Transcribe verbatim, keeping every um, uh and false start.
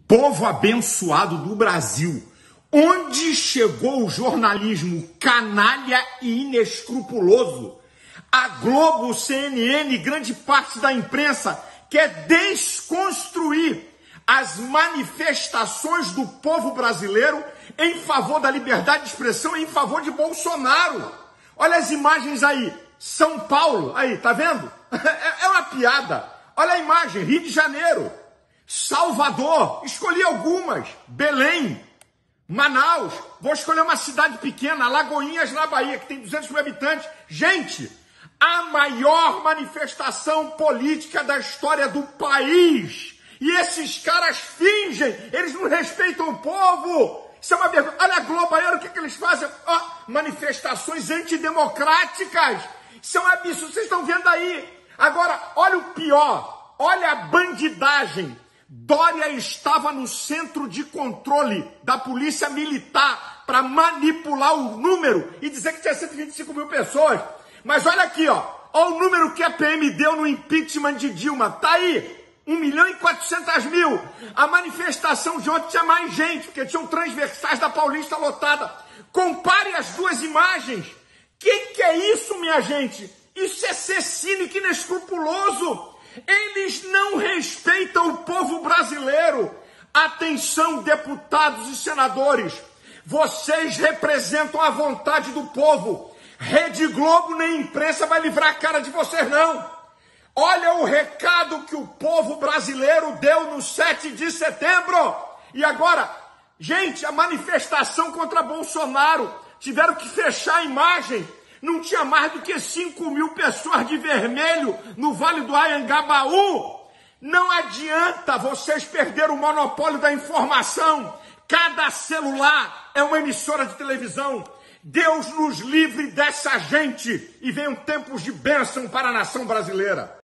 Povo abençoado do Brasil, onde chegou o jornalismo canalha e inescrupuloso? A Globo, o C N N, grande parte da imprensa quer desconstruir as manifestações do povo brasileiro em favor da liberdade de expressão e em favor de Bolsonaro. Olha as imagens aí, São Paulo, aí, tá vendo? É uma piada. Olha a imagem, Rio de Janeiro, Salvador, escolhi algumas, Belém, Manaus, vou escolher uma cidade pequena, Lagoinhas, na Bahia, que tem duzentos mil habitantes. Gente, a maior manifestação política da história do país. E esses caras fingem, eles não respeitam o povo. Isso é uma vergonha. Olha a Globo aí, olha o que, que eles fazem. Oh, manifestações antidemocráticas. Isso é um absurdo, vocês estão vendo aí. Agora, olha o pior, olha a bandidagem. Dória estava no centro de controle da polícia militar para manipular o número e dizer que tinha cento e vinte e cinco mil pessoas. Mas olha aqui, ó, olha o número que a P M deu no impeachment de Dilma. Tá aí, um milhão e quatrocentos mil. A manifestação de ontem tinha mais gente, porque tinham transversais da Paulista lotada. Compare as duas imagens. Que que é isso, minha gente? Isso é ser cínico e inescrupuloso. Eles não respeitam o povo brasileiro. Atenção, deputados e senadores. Vocês representam a vontade do povo. Rede Globo nem imprensa vai livrar a cara de vocês, não. Olha o recado que o povo brasileiro deu no sete de setembro. E agora, gente, a manifestação contra Bolsonaro, tiveram que fechar a imagem. Não tinha mais do que cinco mil pessoas de vermelho no Vale do Anhangabaú. Não adianta vocês perderem o monopólio da informação. Cada celular é uma emissora de televisão. Deus nos livre dessa gente e venham tempos de bênção para a nação brasileira.